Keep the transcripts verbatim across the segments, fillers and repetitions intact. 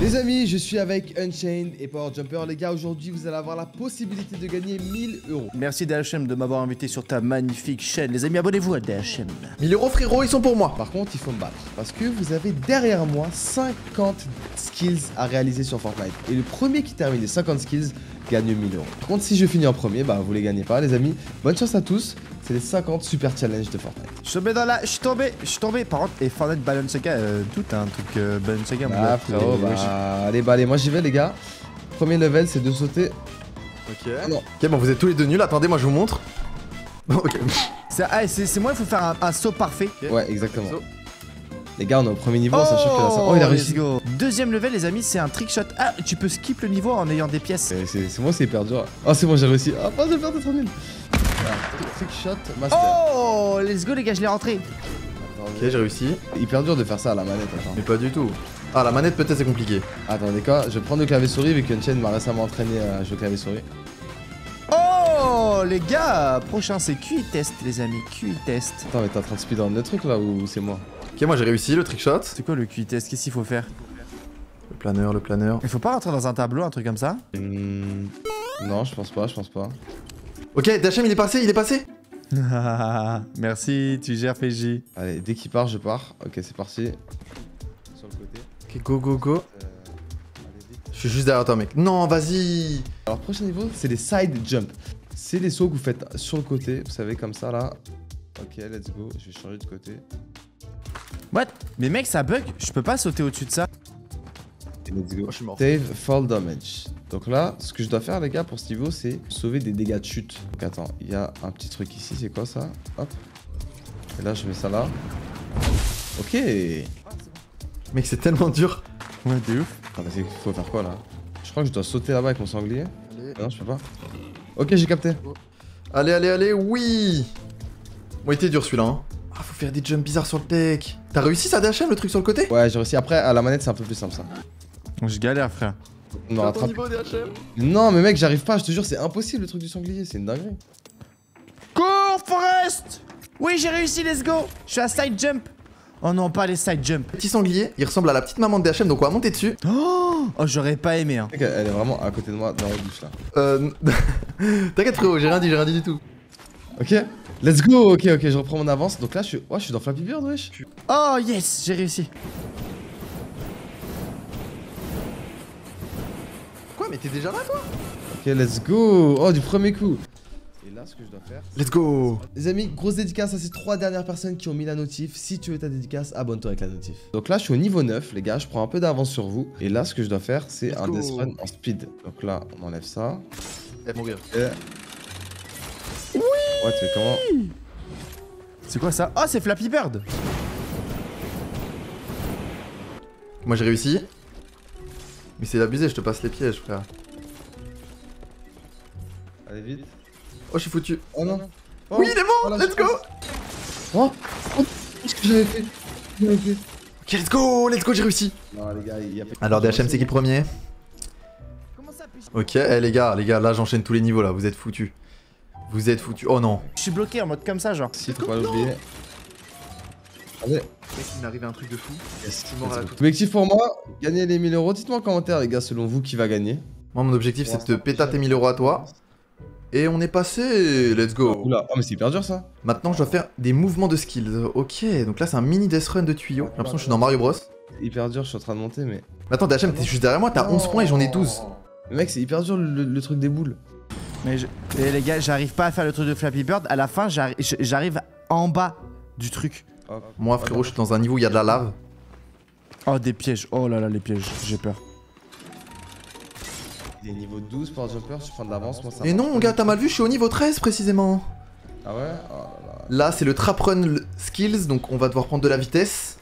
Les amis, je suis avec Unchained et Power Jumper. Les gars, aujourd'hui, vous allez avoir la possibilité de gagner mille euros. Merci D H M de m'avoir invité sur ta magnifique chaîne. Les amis, abonnez-vous à D H M. mille euros frérot, ils sont pour moi. Par contre, il faut me battre parce que vous avez derrière moi cinquante skills à réaliser sur Fortnite. Et le premier qui termine les cinquante skills gagne mille euros. Par contre, si je finis en premier, bah vous les gagnez pas, les amis. Bonne chance à tous. C'est les cinquante super challenges de Fortnite. Je suis tombé dans la... Je suis tombé, je suis tombé. Par contre, et Fortnite Balenciaga, euh, tout un truc euh, Balenciaga. Ah frérot, bah, bah allez, bah allez, moi j'y vais les gars. Premier level, c'est de sauter. Ok. Non. Ok, bon, vous êtes tous les deux nuls. Attendez, moi je vous montre. Bon, ok. C'est ah, moi, il faut faire un, un saut parfait. Okay. Ouais, exactement. So. Les gars, on est au premier niveau, oh, sachant que là, ça... Oh, il a réussi. Deuxième level, les amis, c'est un trick shot. Ah, tu peux skip le niveau en ayant des pièces. C'est moi, c'est hyper dur. Oh, c'est bon, j'ai réussi. Ah, pas de faire trop nul. Trick shot, master. Oh, let's go, les gars, je l'ai rentré. Ok, j'ai réussi. Hyper dur de faire ça à la manette. Attends. Mais pas du tout. Ah, la manette, peut-être, c'est compliqué. Attendez, quoi, je vais prendre le clavier souris, vu qu'Unchained m'a récemment entraîné à jouer au clavier souris. Oh, les gars, prochain, c'est Q I test, les amis. Q I test. Attends, mais t'es en train de speedrun le truc là ou c'est moi? Ok, moi j'ai réussi le trick shot. C'est quoi le Q I test? Qu'est-ce qu'il faut faire? Le planeur, le planeur. Il faut pas rentrer dans un tableau, un truc comme ça? mmh... Non, je pense pas, je pense pas. Ok, D H M il est passé, il est passé. Merci, tu gères P J. Allez, dès qu'il part, je pars. Ok, c'est parti. Sur le côté. Ok, go, go, go. Euh, je suis juste derrière toi, mec. Non, vas-y. Alors, prochain niveau, c'est les side jump. C'est les sauts que vous faites sur le côté, vous savez, comme ça là. Ok, let's go. Je vais changer de côté. What? Mais mec, ça bug. Je peux pas sauter au-dessus de ça. Let's go. Oh, je suis mort. Save fall damage. Donc là, ce que je dois faire, les gars, pour ce niveau, c'est sauver des dégâts de chute. Donc attends, il y a un petit truc ici. C'est quoi ça? Hop. Et là, je mets ça là. Ok. Mec, c'est tellement dur. Ouais, de ouf. Ah, bah, il faut faire quoi là? Je crois que je dois sauter là-bas avec mon sanglier. Allez. Non, je peux pas. Ok, j'ai capté. Allez, allez, allez, oui. Bon, il était dur celui-là. Hein. Ah, faut faire des jumps bizarres sur le deck. T'as réussi ça, D H M, le truc sur le côté? Ouais, j'ai réussi. Après, à la manette, c'est un peu plus simple ça. Je galère, frère. Non, rattrape... niveau, D H M. Non, mais mec, j'arrive pas. Je te jure, c'est impossible le truc du sanglier. C'est une dinguerie. Cours, Forest! Oui, j'ai réussi, let's go. Je suis à side jump. Oh non, pas les side jump. Petit sanglier, il ressemble à la petite maman de D H M, donc on va monter dessus. Oh, oh j'aurais pas aimé. Hein. Elle est vraiment à côté de moi dans la bouche là. Euh. T'inquiète, frérot, j'ai rien dit, j'ai rien dit du tout. Ok, let's go. Ok, ok, je reprends mon avance. Donc là, je suis, ouais, je suis dans Flappy Bird, wesh. Oh yes, j'ai réussi. Quoi, mais t'es déjà là, toi? Ok, let's go. Oh, du premier coup. Et là, ce que je dois faire... Let's go. Les amis, grosse dédicace à ces trois dernières personnes qui ont mis la notif. Si tu veux ta dédicace, abonne-toi avec la notif. Donc là, je suis au niveau neuf, les gars. Je prends un peu d'avance sur vous. Et là, ce que je dois faire, c'est un death run en speed. Donc là, on enlève ça. Eh, mon gars. Et... Oui. Ouais, tu fais comment? C'est quoi ça? Oh, c'est Flappy Bird. Moi, j'ai réussi. Mais c'est abusé, je te passe les pièges, frère. Allez, vite. Oh, je suis foutu. Oh non. Oh. Oui, il est mort. Oh, là, let's go. Oh, oh qu'est-ce que j'avais fait? J'avais fait. Ok, let's go, let's go, j'ai réussi. Non, les gars, il y a... Alors, D H M, c'est qui le premier? Comment ça, P J? Ok, eh, les gars, les gars, là, j'enchaîne tous les niveaux, là. Vous êtes foutus. Vous êtes foutus. Oh non. Je suis bloqué en mode comme ça, genre. Si, faut pas l'oublier. Allez. Mec, il m'est arrivé un truc de fou. Yes, je suis mort à la toute. Objectif pour moi, gagner les mille euros. Dites-moi en commentaire, les gars, selon vous, qui va gagner. Moi, mon objectif, c'est de te péter tes mille euros à toi. Et on est passé. Let's go. Oula, oh, mais c'est hyper dur ça. Maintenant, je dois faire des mouvements de skills. Ok, donc là, c'est un mini death run de tuyaux. J'ai l'impression que je suis dans Mario Bros. Hyper dur, je suis en train de monter, mais. Mais attends, D H M, t'es juste derrière moi, t'as onze points et j'en ai douze. Mais mec, c'est hyper dur le, le truc des boules. Mais je... Et les gars, j'arrive pas à faire le truc de Flappy Bird. À la fin, j'arrive en bas du truc. Hop. Moi, frérot, je suis dans un niveau où il y a de la lave. Oh, des pièges. Oh là là, les pièges. J'ai peur. Il est niveau douze pour jumper, je prends de l'avance. Moi, ça. Et non, mon gars, t'as mal vu, je suis au niveau treize précisément. Ah ouais? Oh là là. Là, c'est le trap run skills, donc on va devoir prendre de la vitesse.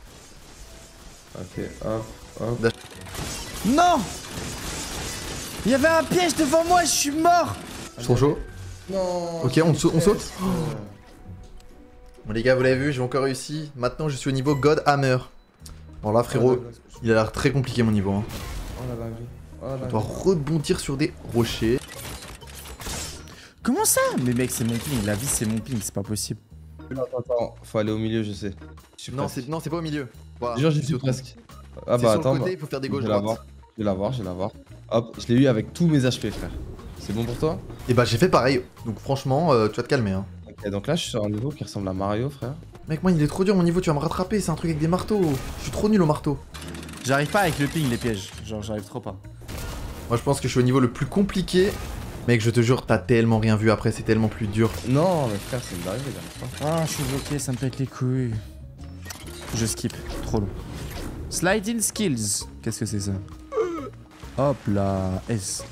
Ok, hop, hop. Non! Il y avait un piège devant moi, je suis mort! Je suis trop chaud. Non. Ok, on, sa on saute. Oh. Bon, les gars, vous l'avez vu, j'ai encore réussi. Maintenant, je suis au niveau God Hammer. Bon, là, frérot, il a l'air très compliqué mon niveau. Hein. Oh la dinguerie. Oh la on doit rebondir sur des rochers. Comment ça? Mais mec, c'est mon ping. La vie, c'est mon ping, c'est pas possible. Attends, attends, faut aller au milieu, je sais. Je suis non, c'est non, c'est pas au milieu. Voilà, genre, j'y suis presque. Ah C'est bah sur attends, le côté, bah, il faut faire des je vais gauches l'avoir, droites. je vais l'avoir, je vais l'avoir. Hop, je l'ai eu avec tous mes H P, frère. C'est bon pour toi? Et bah j'ai fait pareil. Donc franchement, euh, tu vas te calmer. Hein. Ok, donc là je suis sur un niveau qui ressemble à Mario, frère. Mec, moi il est trop dur mon niveau, tu vas me rattraper. C'est un truc avec des marteaux. Je suis trop nul au marteau. J'arrive pas avec le ping, les pièges. Genre, j'arrive trop pas. Moi je pense que je suis au niveau le plus compliqué. Mec, je te jure, t'as tellement rien vu après, c'est tellement plus dur. Non, mais frère, c'est une dinguerie là. Ah, je suis bloqué, ça me pète les couilles. Je skip, trop long. Sliding skills. Qu'est-ce que c'est ça? Hop là, S.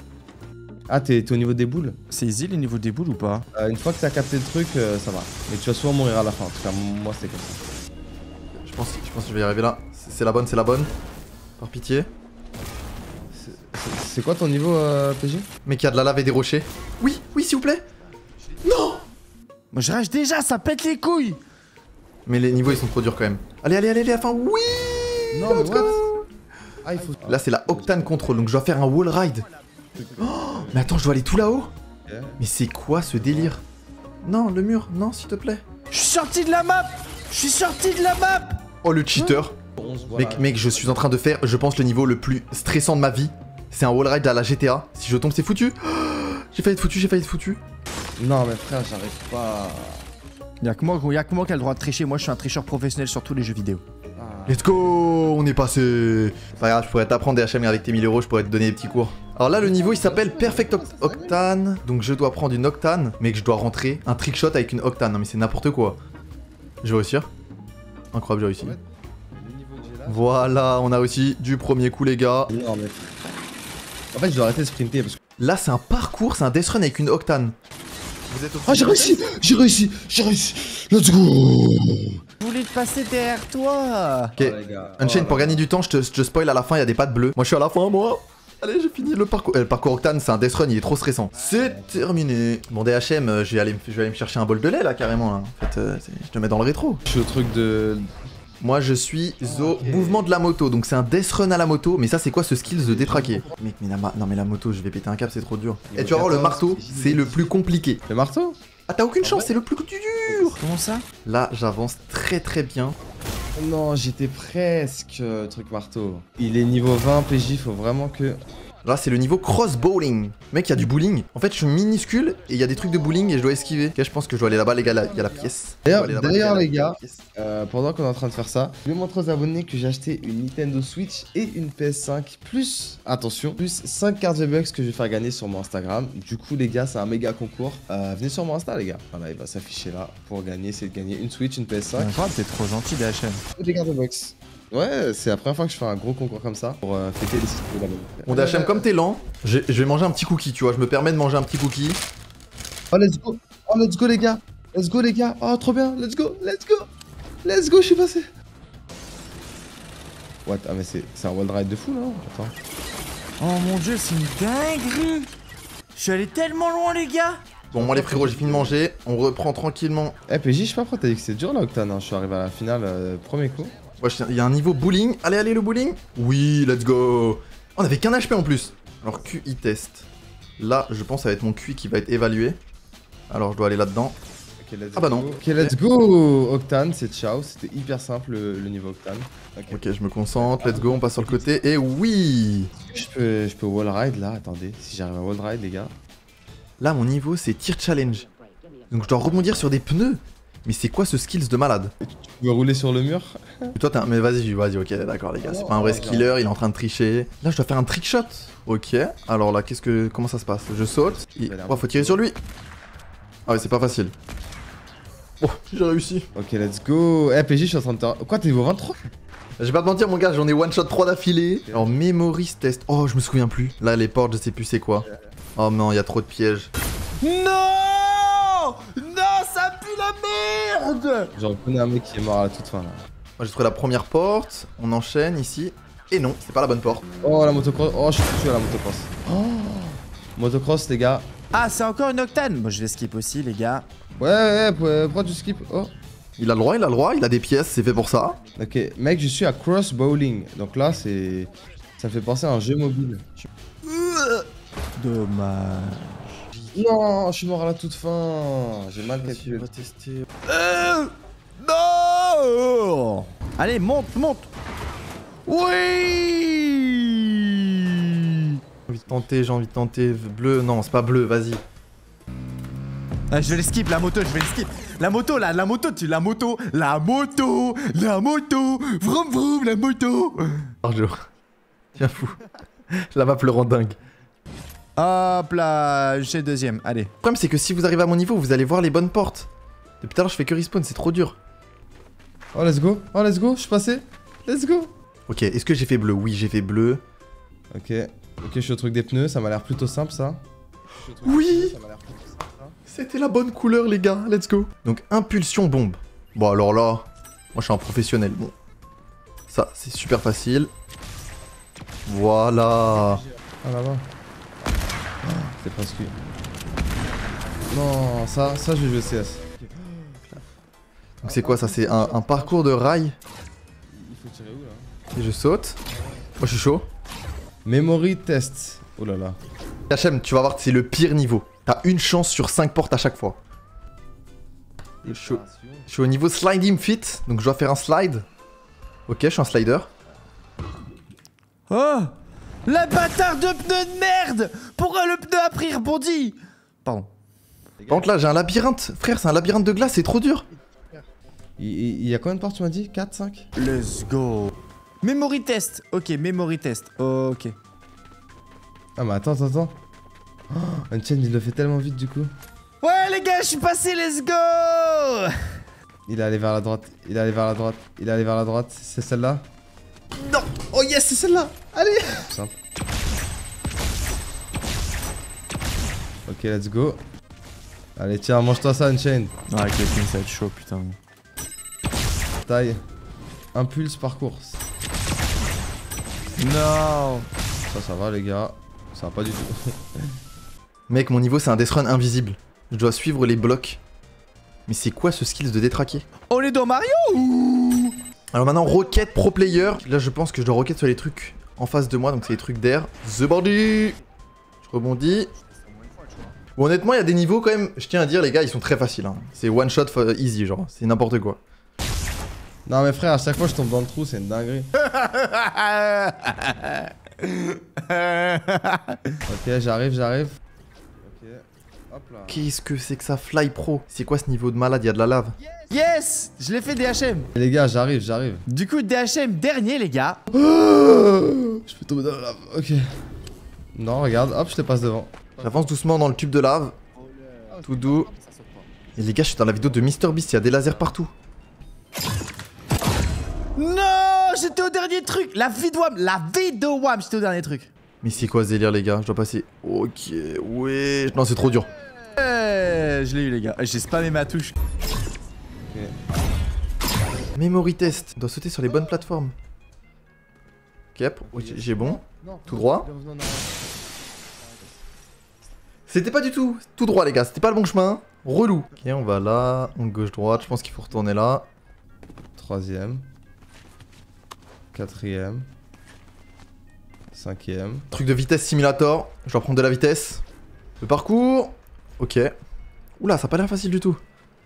Ah, t'es au niveau des boules? C'est easy les niveaux des boules ou pas? Euh, Une fois que t'as capté le truc, euh, ça va. Mais tu vas souvent mourir à la fin. En tout cas, moi c'était comme ça. Je pense, je pense que je vais y arriver là. C'est c'est la bonne, c'est la bonne. Par pitié. C'est- c'est- C'est quoi ton niveau, euh, P J? Mec, il y a de la lave et des rochers. Oui, oui, s'il vous plaît. Non. Moi je rage déjà, ça pète les couilles. Mais les niveaux ils sont trop durs quand même. Allez, allez, allez, allez, à la fin. Oui. Non, mais let's what? go. Ah, il faut. Là, c'est la Octane Control, donc je dois faire un wall ride. Oh, mais attends, je dois aller tout là-haut. Ok. Mais c'est quoi ce délire? Non, le mur, non, s'il te plaît. Je suis sorti de la map. Je suis sorti de la map. Oh, le cheater. On se voit Mec, là. mec, je suis en train de faire, je pense, le niveau le plus stressant de ma vie. C'est un wall ride à la G T A. Si je tombe, c'est foutu. J'ai failli être foutu, j'ai failli être foutu. Non, mais frère, j'arrive pas. Y'a que moi, y'a que moi qui a le droit de tricher. Moi je suis un tricheur professionnel sur tous les jeux vidéo. Ah. Let's go, on est passé. C'est pas grave, je pourrais t'apprendre des H M avec tes mille euros, je pourrais te donner des petits cours. Alors là, le niveau il s'appelle Perfect Oct- Octane. Donc je dois prendre une Octane, mais que je dois rentrer un trickshot avec une Octane. Non mais c'est n'importe quoi. Je vais réussir. Incroyable, j'ai réussi. En fait, le niveau que j'ai là. Voilà, on a réussi du premier coup, les gars. Non, mais. En fait, je dois arrêter de sprinter parce que. Là, c'est un parcours, c'est un death run avec une Octane. Vous êtes au Ah, j'ai réussi! J'ai réussi! J'ai réussi! Let's go! Je voulais te passer derrière toi. Ok, Oh, les gars. Unchained, Oh, pour là, gagner du temps, je te, je te spoil à la fin, il y a des pattes bleues. Moi, je suis à la fin, moi. Allez, j'ai fini le parcours. Euh, le parcours Octane, c'est un death run, il est trop stressant. C'est terminé. Bon, D H M, euh, je vais aller, me- je vais aller me chercher un bol de lait, là, carrément. Là. En fait, euh, c'est- je te mets dans le rétro. Je suis au truc de. Moi, je suis au mouvement de la moto. Donc, c'est un death run à la moto. Mais ça, c'est quoi ce skills de détraquer? Mec, mais la ma- non, mais la moto, je vais péter un câble, c'est trop dur. Et tu vas voir, le marteau, c'est le plus compliqué. Le marteau? Ah, t'as aucune chance, c'est le plus dur. Comment ça? Là, j'avance très très bien. Non, j'étais presque. euh, Truc marteau. Il est niveau vingt P J, faut vraiment que. Là, c'est le niveau cross bowling. Mec, il y a du bowling. En fait, je suis minuscule et il y a des trucs de bowling et je dois esquiver. Ok, je pense que je dois aller là-bas, les gars. là, Il y a la pièce. Je dois D'ailleurs, aller là-bas, d'ailleurs, il y a les la gars, pièce. euh, pendant qu'on est en train de faire ça, je vais montrer aux abonnés que j'ai acheté une Nintendo Switch et une P S cinq, plus, attention, plus cinq cartes V-Bucks que je vais faire gagner sur mon Instagram. Du coup, les gars, c'est un méga concours. Euh, venez sur mon Insta, les gars. Voilà, il va s'afficher là pour gagner. C'est de gagner une Switch, une P S cinq Incroyable, t'es trop gentil, D H M. et des cartes V-Bucks. Ouais, c'est la première fois que je fais un gros concours comme ça pour euh, fêter les six de l'abonné. Bon, D H M, comme t'es lent, je je vais manger un petit cookie, tu vois. Je me permets de manger un petit cookie. Oh, let's go! Oh, let's go, les gars! Let's go, les gars! Oh, trop bien! Let's go! Let's go! Let's go, je suis passé! What? Ah, mais c'est c'est un wall ride de fou, là? Attends. Oh mon dieu, c'est une dinguerie. Je suis allé tellement loin, les gars. Bon, moi, les frérots, j'ai fini de manger. On reprend tranquillement. Eh, P J, je sais pas pourquoi t'as dit que c'est dur, là, Octane. Hein. Je suis arrivé à la finale, euh, premier coup. Ouais, je tiens- il y a un niveau bowling. Allez, allez, le bowling. Oui, let's go. On avait qu'un H P en plus. Alors, Q I test. Là, je pense que ça va être mon Q I qui va être évalué. Alors, je dois aller là-dedans. Ok, let's Ah bah go. non. Ok, let's go! Octane, c'est ciao. C'était hyper simple, le, le niveau Octane. Ok. Ok, je me concentre. Let's go, on passe sur le côté. Et oui. Je peux, je peux wall ride, là. Attendez, si j'arrive à wall ride, les gars. Là, mon niveau, c'est tir challenge. Donc, je dois rebondir sur des pneus. Mais c'est quoi ce skills de malade? Tu veux rouler sur le mur? Et toi, t'es un... Mais vas-y, vas-y, ok, d'accord, les gars. C'est pas un vrai skiller, il est en train de tricher. Là, je dois faire un trick shot. Ok, alors là, qu'est-ce que... Comment ça se passe? Je saute. Et... Oh, faut tirer sur lui. Ah ouais, c'est pas facile. Oh, j'ai réussi. Ok, let's go. Eh, P J, je suis en train de te... Quoi, t'es niveau vingt-trois? Je vais pas te mentir, mon gars, j'en ai one shot trois d'affilée. Alors, memories test. Oh, je me souviens plus. Là, les portes, je sais plus c'est quoi. Oh non, il y a trop de pièges. Non, non, ça pue la merde. J'en reconnais un mec qui est mort à la toute fin, là. Moi, j'ai trouvé la première porte. On enchaîne ici. Et non, c'est pas la bonne porte. Oh, la motocross. Oh, je suis foutu à la motocross. Oh. Motocross, les gars. Ah, c'est encore une Octane. Bon, je vais skip aussi, les gars. Ouais, ouais, ouais, pourquoi tu skip? Oh. Il a le droit, il a le droit, il a des pièces, c'est fait pour ça. Ok, mec, je suis à cross bowling. Donc là, c'est. Ça me fait penser à un jeu mobile. Dommage. Non, je suis mort à la toute fin. J'ai mal calculé. va tester. Euh, non. Allez, monte, monte. Oui. J'ai envie de tenter, j'ai envie de tenter. Bleu, non, c'est pas bleu, vas-y. Ah, je vais les skip, la moto, je vais les skip. La moto, là, la moto, tu, la moto, la moto, la moto, vroom vroom, la moto. Arjo. Tiens fou. La map le rend dingue. Hop là, j'ai deuxième, allez. Le problème, c'est que si vous arrivez à mon niveau, vous allez voir les bonnes portes. Depuis tout à l'heure, je fais que respawn, c'est trop dur. Oh, let's go. Oh, let's go. Je suis passé. Let's go. Ok, est-ce que j'ai fait bleu? Oui, j'ai fait bleu. Ok. Ok, je suis au truc des pneus. Ça m'a l'air plutôt simple, ça. Oui. Ça m'a l'air plutôt simple, ça. C'était la bonne couleur, les gars. Let's go. Donc, impulsion bombe. Bon, alors là, moi, je suis un professionnel. Bon. Ça, c'est super facile. Voilà. Ah, là-bas. C'est presque. Non, ça, ça, je vais jouer C S. Donc, c'est quoi ça? C'est un, un parcours de rail. Il faut tirer où, là? Et je saute. Moi, je suis chaud. Memory test. Oh là là. H M, tu vas voir, c'est le pire niveau. T'as une chance sur cinq portes à chaque fois. Je suis, au, je suis au niveau sliding fit, donc je dois faire un slide. Ok, je suis un slider. Oh, la bâtard de pneu de merde. Pourquoi le pneu a pris rebondi? Pardon. Par contre, là, j'ai un labyrinthe. Frère, c'est un labyrinthe de glace, c'est trop dur. Il, il, il y a combien de portes, tu m'as dit? Quatre, cinq? Let's go. Memory test. Ok, memory test. Ok. Ah, mais attends, attends, attends. Oh, Unchained, il le fait tellement vite, du coup. Ouais, les gars, je suis passé, let's go. Il est allé vers la droite. Il est allé vers la droite. Il est allé vers la droite. C'est celle-là? Non. Oh yes, c'est celle-là. Allez. Simple. Ok, let's go. Allez, tiens, mange-toi ça, Unchained. Ouais, avec le ping, ça va être chaud, putain. Taille. Impulse parcours. Non. Ça, ça va, les gars. Ça va pas du tout. Mec, mon niveau, c'est un death run invisible. Je dois suivre les blocs. Mais c'est quoi ce skills de détraquer? On est dans Mario ou... Alors maintenant, rocket pro player. Là, je pense que je dois rocket sur les trucs en face de moi, donc c'est les trucs d'air. The body. Je rebondis. Bon, honnêtement, il y a des niveaux quand même, je tiens à dire, les gars, ils sont très faciles. Hein. C'est one shot easy, genre, c'est n'importe quoi. Non, mais frère, à chaque fois je tombe dans le trou, c'est une dinguerie. Ok, j'arrive, j'arrive. Ok, hop là. Qu'est-ce que c'est que ça, Fly Pro? C'est quoi ce niveau de malade? Il y a de la lave. Yes, je l'ai fait D H M. Les gars, j'arrive, j'arrive. Du coup, D H M dernier, les gars. Je peux tomber dans la lave, ok. Non, regarde, hop, je te passe devant. J'avance doucement dans le tube de lave. Tout doux. Et les gars, je suis dans la vidéo de MrBeast, il y a des lasers partout. Non, j'étais au dernier truc. La vie de Wam, la vie de Wam, j'étais au dernier truc. Mais c'est quoi ce délire, les gars? Je dois passer. Ok, ouais. Non, c'est trop dur. Euh, je l'ai eu, les gars. J'ai spammé ma touche. Ok. Memory test. On doit sauter sur les bonnes plateformes. Ok, j'ai bon. Tout droit. C'était pas du tout tout droit, les gars. C'était pas le bon chemin. Relou. Ok, on va là. On gauche-droite. Je pense qu'il faut retourner là. Troisième. Quatrième. Cinquième. Truc de vitesse simulator. Je dois prendre de la vitesse. Le parcours. Ok. Oula, ça a pas l'air facile du tout.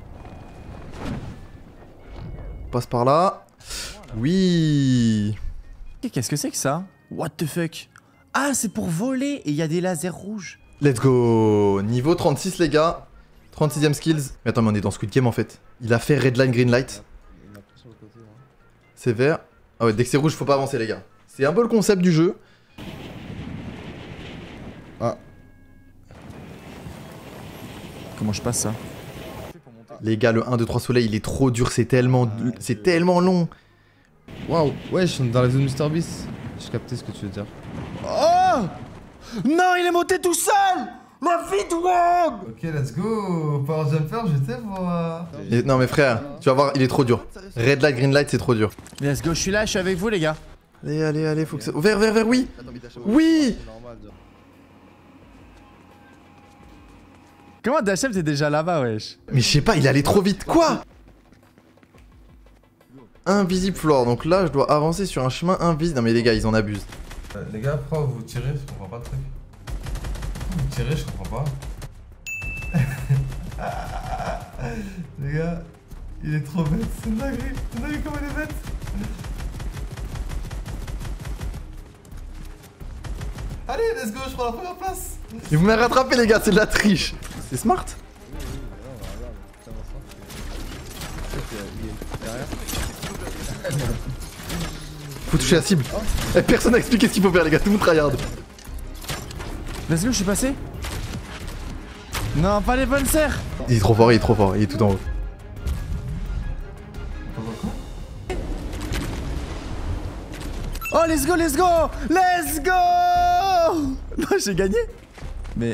On passe par là. Oui. Qu'est-ce que c'est que ça? What the fuck? Ah, c'est pour voler et il y a des lasers rouges. Let's go. Niveau trente-six, les gars. trente-sixième skills. Mais attends, mais on est dans Squid Game en fait. Il a fait red line, green light. C'est vert. Ah ouais, dès que c'est rouge, faut pas avancer, les gars. C'est un peu le concept du jeu. Ah. Comment je passe ça? Les gars, le un, deux, trois soleil, il est trop dur. C'est tellement, c'est tellement long. Waouh, ouais, je suis dans la zone MrBeast. J'ai capté ce que tu veux dire. Oh non, il est monté tout seul. La vie de Wam. Ok, let's go. Power Jumper, je t'aime pour... Et- non mais frère, tu vas voir, il est trop dur. Red light, green light, c'est trop dur. Let's go, je suis là, je suis avec vous, les gars. Allez, allez, allez, faut que ça... Vert, vert, vert, oui. Oui. Comment D H M t'es déjà là-bas, wesh? Mais je sais pas, il est allé trop vite. Quoi? Invisible floor. Donc là, je dois avancer sur un chemin invisible. Non mais les gars, ils en abusent. Euh, les gars, pourquoi vous tirez? Je comprends pas le truc. Vous tirez, je comprends pas. Les gars, il est trop bête. C'est une dinguerie. C'est une dinguerie comme elle est bête. Allez, let's go, je prends la première place. Il vous m'a rattrapé, les gars, c'est de la triche. C'est smart. Faut toucher la cible. Eh, personne n'a expliqué ce qu'il faut faire, les gars, tout le monde tryhard. Let's go, je suis passé. Non, pas les bonnes serres. Il est trop fort, il est trop fort, il est tout en haut. Oh, let's go, let's go. Let's go. Non, j'ai gagné. Mais...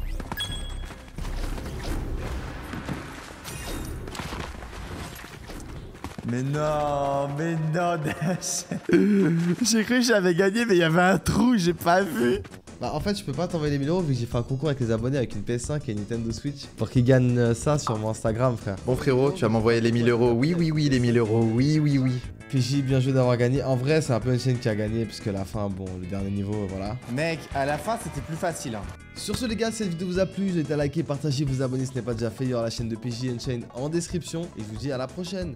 Mais non, mais non, Dash. J'ai cru que j'avais gagné, mais il y avait un trou, j'ai pas vu. Bah en fait je peux pas t'envoyer les mille euros vu que j'ai fait un concours avec les abonnés avec une P S cinq et une Nintendo Switch pour qu'ils gagnent euh, ça sur mon Instagram frère. Bon frérot, tu vas m'envoyer les mille euros. Oui, oui, oui, les mille euros. Oui, oui, oui. P J, bien joué d'avoir gagné. En vrai c'est un peu une chaîne qui a gagné puisque la fin, bon le dernier niveau voilà. Mec, à la fin c'était plus facile hein. Sur ce les gars, si cette vidéo vous a plu, n'hésitez à liker, partager, vous abonner si ce n'est pas déjà fait. Il y aura la chaîne de P J Unchained en description et je vous dis à la prochaine.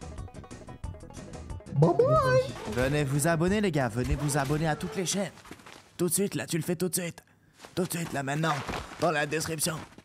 Bye bye. Venez vous abonner les gars, venez vous abonner à toutes les chaînes. Tout de suite là, tu le fais tout de suite. Tout de suite là maintenant, dans la description.